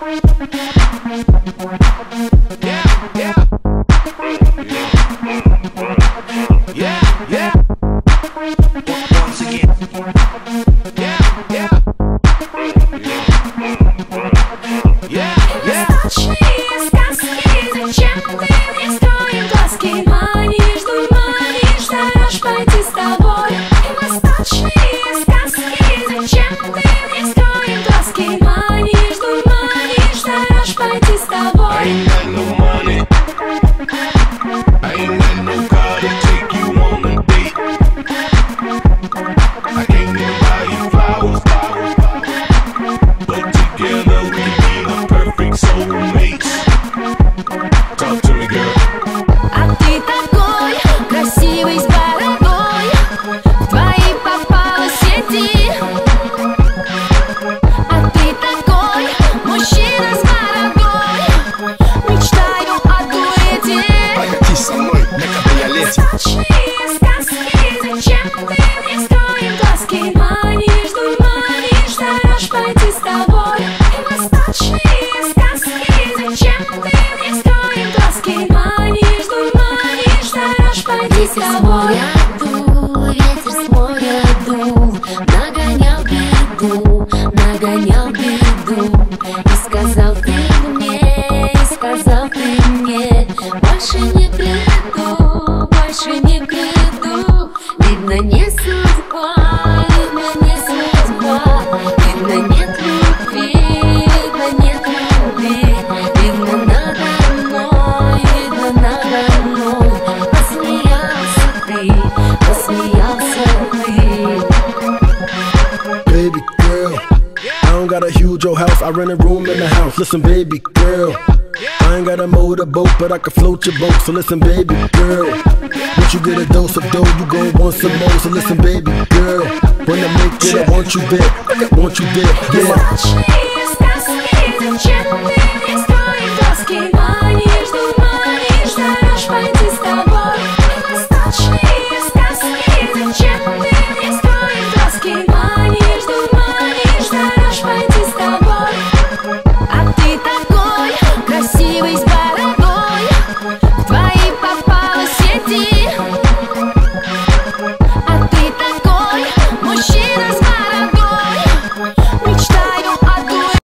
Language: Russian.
Нагонял беду, и сказал ты мне, больше не приду, больше не приду. Видно, не судьба, видно, не судьба, видно, нет любви, видно, нет любви, видно, надо мной посмеялся ты, посмеялся ты. Baby girl, I don't got a huge old house, I rent a room in the house. Listen, baby girl, I ain't got a motorboat, but I can float your boat. So listen, baby girl, once you get a dose of dough, you gon' want some more. So listen, baby girl, when I make it, I want you there, I want you there, yeah.